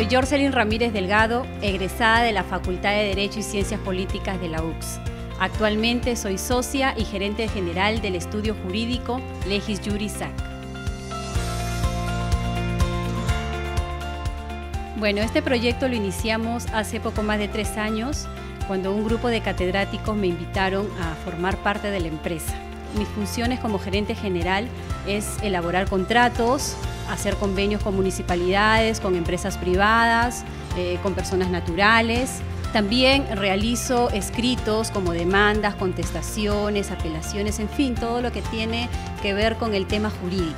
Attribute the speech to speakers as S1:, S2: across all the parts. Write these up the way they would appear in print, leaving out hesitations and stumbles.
S1: Soy Yorcelyn Ramírez Delgado, egresada de la Facultad de Derecho y Ciencias Políticas de la UCS. Actualmente soy socia y gerente general del estudio jurídico Legis Juris SAC. Bueno, este proyecto lo iniciamos hace poco más de 3 años, cuando un grupo de catedráticos me invitaron a formar parte de la empresa. Mis funciones como gerente general es elaborar contratos, hacer convenios con municipalidades, con empresas privadas, con personas naturales. También realizo escritos como demandas, contestaciones, apelaciones, en fin, todo lo que tiene que ver con el tema jurídico.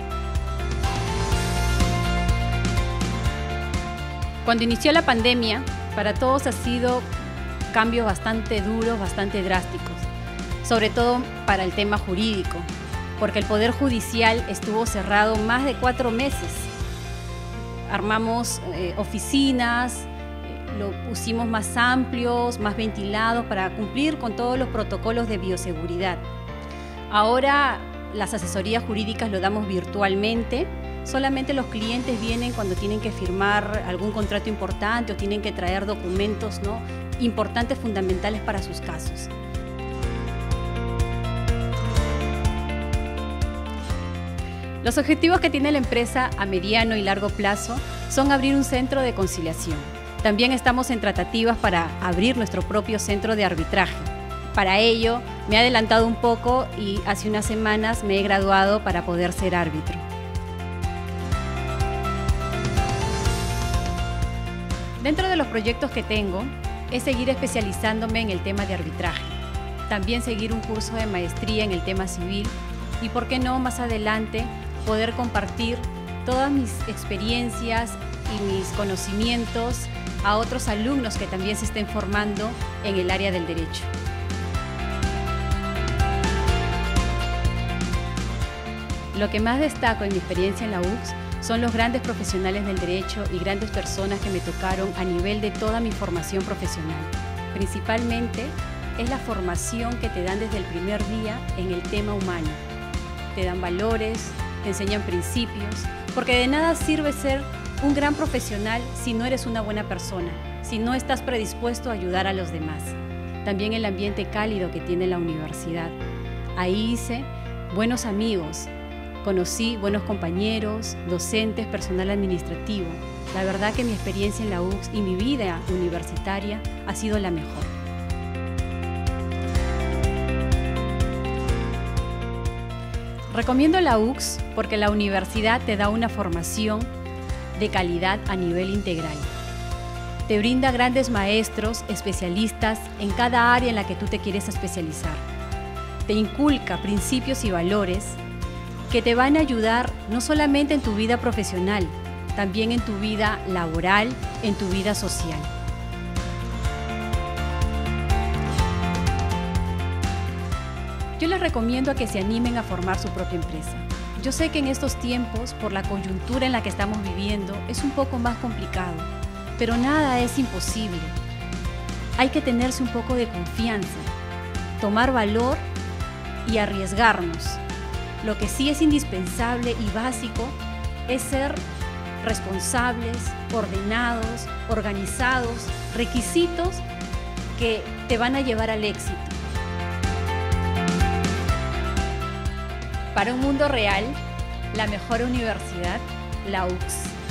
S1: Cuando inició la pandemia, para todos ha sido cambios bastante duros, bastante drásticos, sobre todo para el tema jurídico, porque el Poder Judicial estuvo cerrado más de 4 meses. Armamos oficinas, lo pusimos más amplios, más ventilados para cumplir con todos los protocolos de bioseguridad. Ahora las asesorías jurídicas lo damos virtualmente. Solamente los clientes vienen cuando tienen que firmar algún contrato importante o tienen que traer documentos, ¿no?, importantes, fundamentales para sus casos. Los objetivos que tiene la empresa a mediano y largo plazo son abrir un centro de conciliación. También estamos en tratativas para abrir nuestro propio centro de arbitraje. Para ello, me he adelantado un poco y hace unas semanas me he graduado para poder ser árbitro. Dentro de los proyectos que tengo, es seguir especializándome en el tema de arbitraje. También seguir un curso de maestría en el tema civil y, por qué no, más adelante poder compartir todas mis experiencias y mis conocimientos a otros alumnos que también se estén formando en el área del derecho. Lo que más destaco en mi experiencia en la UCS son los grandes profesionales del derecho y grandes personas que me tocaron a nivel de toda mi formación profesional. Principalmente es la formación que te dan desde el primer día en el tema humano. Te dan valores, te enseñan principios, porque de nada sirve ser un gran profesional si no eres una buena persona, si no estás predispuesto a ayudar a los demás. También el ambiente cálido que tiene la universidad. Ahí hice buenos amigos, conocí buenos compañeros, docentes, personal administrativo. La verdad que mi experiencia en la UCS y mi vida universitaria ha sido la mejor. Recomiendo la UCS porque la universidad te da una formación de calidad a nivel integral. Te brinda grandes maestros, especialistas en cada área en la que tú te quieres especializar. Te inculca principios y valores que te van a ayudar no solamente en tu vida profesional, también en tu vida laboral, en tu vida social. Yo les recomiendo a que se animen a formar su propia empresa. Yo sé que en estos tiempos, por la coyuntura en la que estamos viviendo, es un poco más complicado, pero nada es imposible. Hay que tenerse un poco de confianza, tomar valor y arriesgarnos. Lo que sí es indispensable y básico es ser responsables, ordenados, organizados, requisitos que te van a llevar al éxito. Para un mundo real, la mejor universidad, la UCS.